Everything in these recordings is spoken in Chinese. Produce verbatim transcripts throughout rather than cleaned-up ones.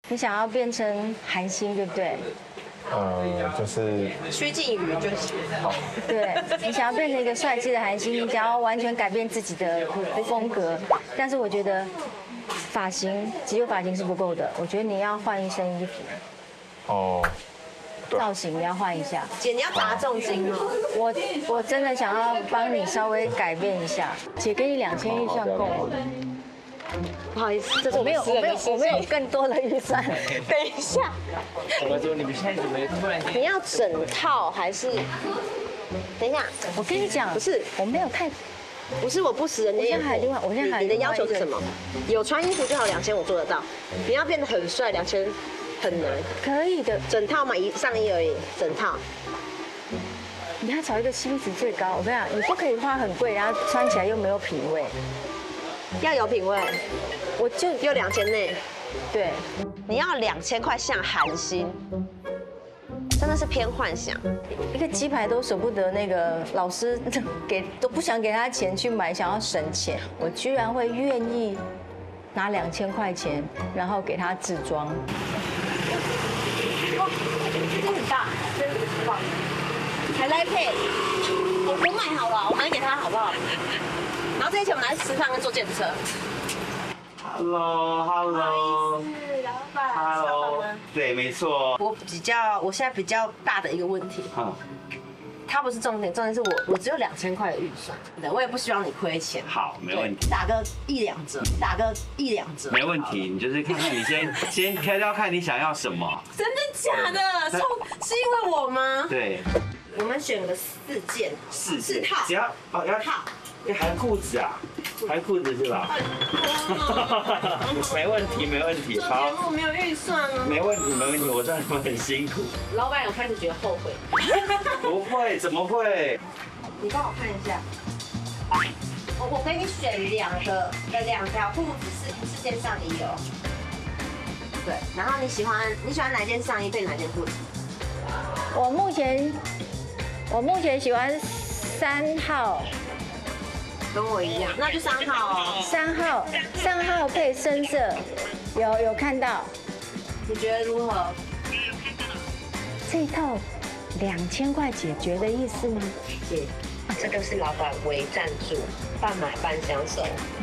你想要变成韩星，对不对？ 呃，就是趋近于就行。 好。 对，你想要变成一个帅气的韩星，你想要完全改变自己的风格，但是我觉得发型只有发型是不够的，我觉得你要换一身衣服。 哦。 造型你要换一下。 姐，你要打重金哦。 我我真的想要帮你稍微改变一下，姐给你两千预算够了。 不好意思，这是我没有我没有我没有更多的预算。 等一下， 我们说你们现在怎么突然间？ 你要整套还是？等一下， 我跟你讲， 不是， 我没有太， 不是我不食人间烟火。 另外，我现在还你的要求是什么？有穿衣服就好，两千我做得到。你要变得很帅，两千很难。 可以的， 整套嘛，一上衣而已，整套。 你要找一个 C P 值最高。我跟你讲，你不可以花很贵，然后穿起来又没有品味。 要有品味， 我就又两千内。 对， 你要两千块像韩星，真的是偏幻想。 一个鸡排都舍不得，那个老师给都不想给他钱去买，想要省钱，我居然会愿意拿两千块钱，然后给他制装。哇，这件很大，真的很棒，还来配，我我买好了，我买给他好不好？ 然后这些钱我们拿去吃饭跟坐电车。 Hello，Hello， 老板 Hello，对，没错。 我比较，我现在比较大的一个问题， 嗯， 它不是重点，重点是我我只有两千块的预算，对，我也不希望你亏钱。 好，没问题， 打个一两折，打个一两折。 没问题。你就是看看你先先挑挑看你想要什么。 真的假的？是是因为我吗？ 对， 我们选了四件， 四四套， 只要哦要套。 还裤子啊，还裤子是吧？没问题，没问题。 做节目没有预算啊。 没问题，没问题。我知道你们很辛苦。 老板有开始觉得后悔。 不会，怎么会？ 你帮我看一下。我我给你选两个的两条裤子是四件上衣哦。对，然后你喜欢你喜欢哪件上衣配哪件裤子？ 我目前我目前喜欢三号。 跟我一样，那就三号哦。 三号，三号配深色，有有看到？ 你觉得如何？ 这一套两千块解决的意思吗？ 姐，这个是老板微赞助，半买半相送。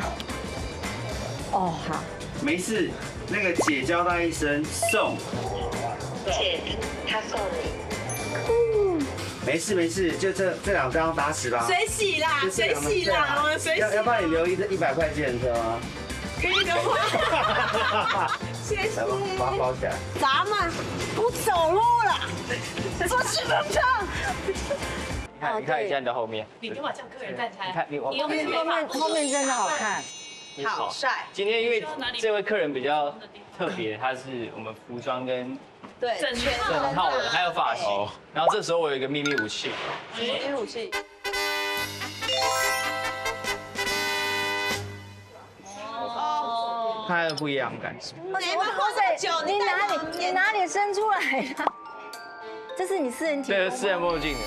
哦，好。 没事，那个姐交代一声送。 姐，他送你。 没事没事，就这这两张打死吧。 水洗啦，水洗啦，我们水洗。 要要帮你留一一百块钱车吗？ 给你留花。谢谢。 把它包起来。 咱们不走路了，坐十分钟。 你看，你看一下你的后面。 你给我叫客人站起来。 你看你我。 后面后面后面真的好看。 好帅。 今天因为这位客人比较特别，他是我们服装跟。 对， 整圈整套的，还有发型。然后这时候我有一个秘密武器。 秘密武器。 哦。它有不一样的感觉。 哇塞， 你哪里你哪里生出来的？这是你私人体。 对，私人墨镜的。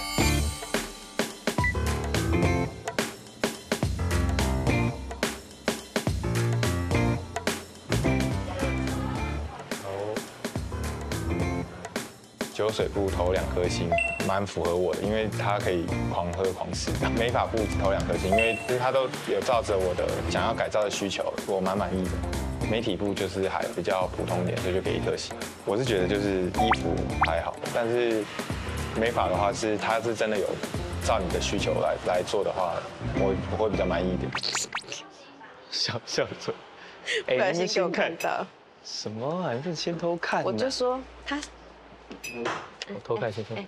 酒水部投两颗星，蛮符合我的，因为它可以狂喝狂吃。美发部投两颗星，因为它都有照着我的想要改造的需求，我蛮满意的。媒体部就是还比较普通一点，所以就给一颗星。我是觉得就是衣服还好，但是美发的话是它是真的有照你的需求来来做的话，我我会比较满意一点。笑笑嘴， 不小心给我看到。 什么啊？你这先偷看。 我就说他。 我偷看先看。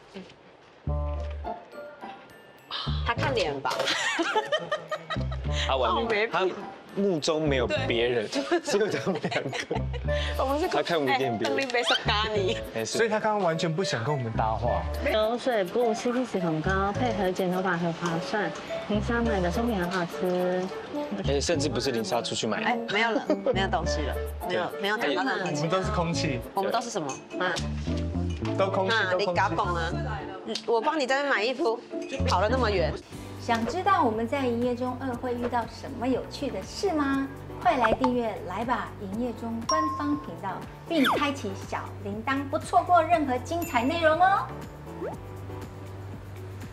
他看脸吧。 他完全他目中没有别人，只有他们两个。 我们是他看不见别人。 所以他刚刚完全不想跟我们搭话。 酒水部 C P 值很高，配合剪头发很划算。林莎买的松饼很好吃。 而且甚至不是林莎出去买的。 哎，没有了，没有东西了，没有没有讲到那个。 我们都是空气。 我们都是什么？啊。 都空气，都空气。 你嘎嘣啊！我帮你在那买衣服，跑了那么远。 想知道我们在营业中二会遇到什么有趣的事吗？ 快来订阅来吧营业中官方频道，并开启小铃铛，不错过任何精彩内容哦。